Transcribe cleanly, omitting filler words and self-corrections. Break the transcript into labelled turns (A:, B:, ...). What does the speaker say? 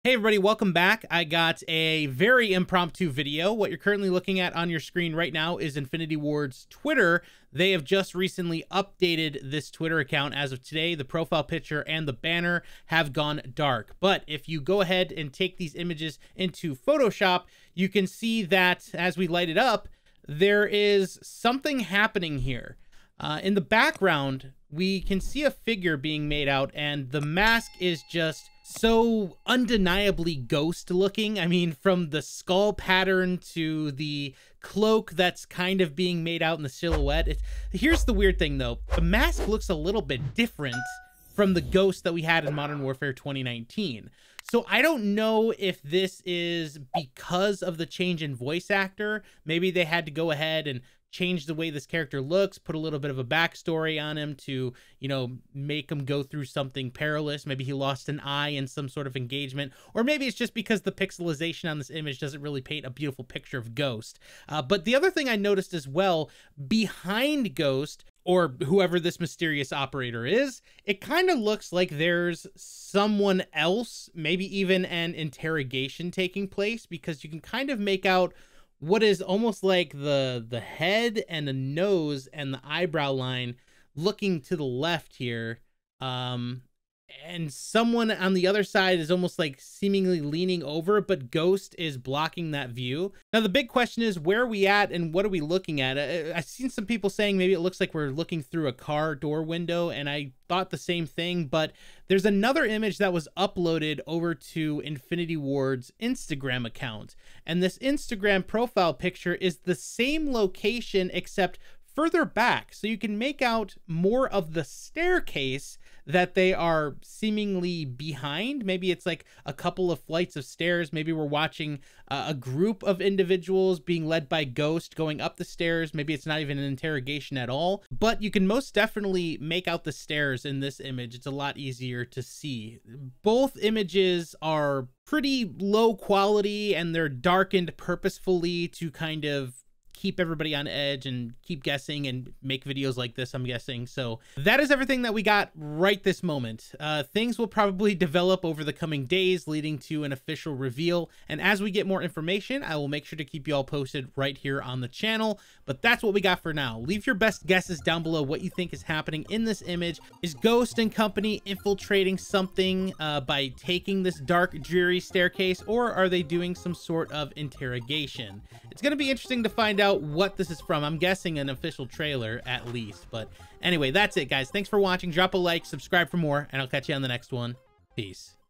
A: Hey everybody, welcome back. I got a very impromptu video. What you're currently looking at on your screen right now is Infinity Ward's Twitter. They have just recently updated this Twitter account as of today. The profile picture and the banner have gone dark. But if you go ahead and take these images into Photoshop, you can see that as we light it up, there is something happening here. In the background, we can see a figure being made out, and the mask is just so undeniably ghost looking. I mean, from the skull pattern to the cloak that's kind of being made out in the silhouette. Here's the weird thing though. The mask looks a little bit different from the ghost that we had in Modern Warfare 2019. So I don't know if this is because of the change in voice actor. Maybe they had to go ahead and change the way this character looks, put a little bit of a backstory on him to, you know, make him go through something perilous. Maybe he lost an eye in some sort of engagement, or maybe it's just because the pixelization on this image doesn't really paint a beautiful picture of Ghost. But the other thing I noticed as well, behind Ghost, or whoever this mysterious operator is, it kind of looks like there's someone else, maybe even an interrogation taking place, because you can kind of make out what is almost like the head and the nose and the eyebrow line looking to the left here. And someone on the other side is almost like seemingly leaning over, but Ghost is blocking that view. Now, the big question is, where are we at and what are we looking at? I've seen some people saying maybe it looks like we're looking through a car door window, and I thought the same thing, but there's another image that was uploaded over to Infinity Ward's Instagram account. And this Instagram profile picture is the same location except further back, so you can make out more of the staircase that they are seemingly behind. Maybe it's like a couple of flights of stairs. Maybe we're watching a group of individuals being led by Ghost going up the stairs. Maybe it's not even an interrogation at all, but you can most definitely make out the stairs in this image. It's a lot easier to see. Both images are pretty low quality, and they're darkened purposefully to kind of keep everybody on edge and keep guessing and make videos like this, I'm guessing. So that is everything that we got right this moment. Things will probably develop over the coming days, leading to an official reveal. And as we get more information, I will make sure to keep you all posted right here on the channel. But that's what we got for now. Leave your best guesses down below what you think is happening in this image. Is Ghost and company infiltrating something by taking this dark, dreary staircase, or are they doing some sort of interrogation? It's going to be interesting to find out what this is from. I'm guessing an official trailer at least. But anyway, that's it, guys. Thanks for watching. Drop a like, subscribe for more, and I'll catch you on the next one. Peace.